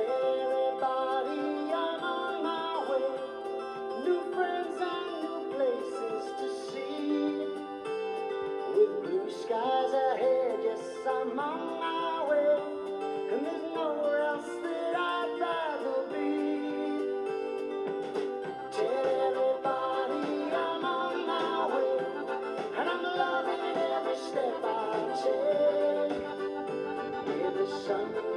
everybody I'm on my way. New friends and new places to see. With blue skies ahead, yes, I'm on my way. And there's nowhere else that I'd rather be. Tell everybody I'm on my way. And I'm loving every step I take. With the sun